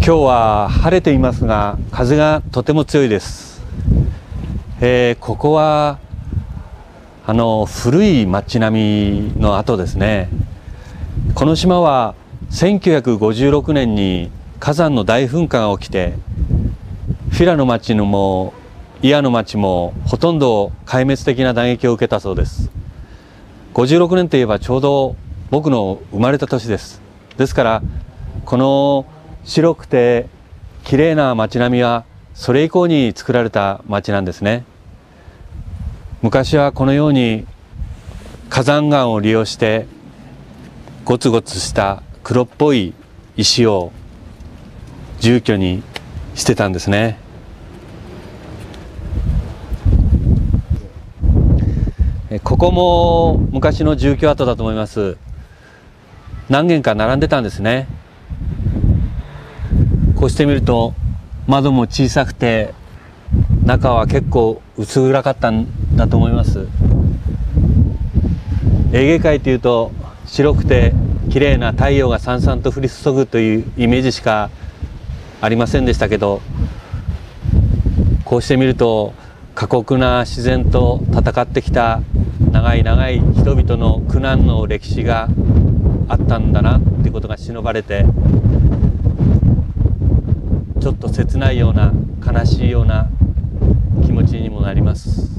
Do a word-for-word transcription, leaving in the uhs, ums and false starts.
今日は晴れていますが風がとても強いです。えー、ここはあの古い町並みの跡ですね。この島はせんきゅうひゃくごじゅうろくねんに火山の大噴火が起きて、フィラの町のもイアの町もほとんど壊滅的な打撃を受けたそうです。ごじゅうろくねんといえばちょうど僕の生まれた年です。ですからこの白くて綺麗な町並みはそれ以降に作られた町なんですね。昔はこのように火山岩を利用してゴツゴツした黒っぽい石を住居にしてたんですね。ここも昔の住居跡だと思います。何軒か並んでたんですね。こうしてみると窓も小さくて中は結構薄暗かったんだと思います。エーゲ海というと白くて綺麗な太陽がさんさんと降り注ぐというイメージしかありませんでしたけど、こうしてみると過酷な自然と戦ってきた長い長い人々の苦難の歴史があったんだなってことが忍ばれて、ちょっと切ないような悲しいような気持ちにもなります。